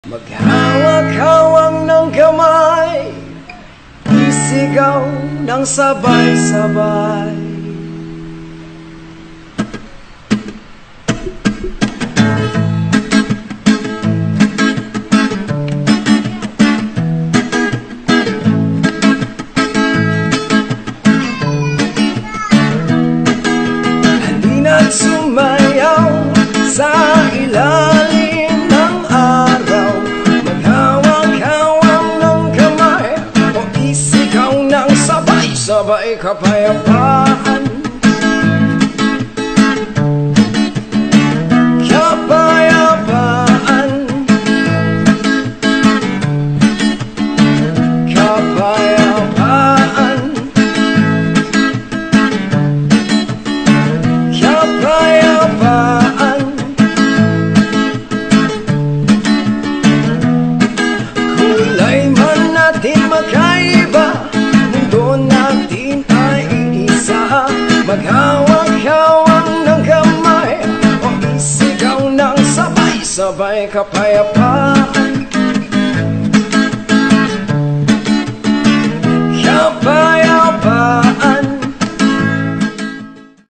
Maghawak-hawak ng kamay, isigaw ng sabay-sabay. Halina't sumayaw sa ilalim ng araw. Maghawak-hawak ng kamay o isigaw ng sabay-sabay kapayapaan. Kapayapaan, kapayapaan, kapayapaan. Kulay man natin magkaiba, mundo natin ay iisa. Maghawak-hawak ng kamay o isigaw ng sabay-sabay kapayapaan.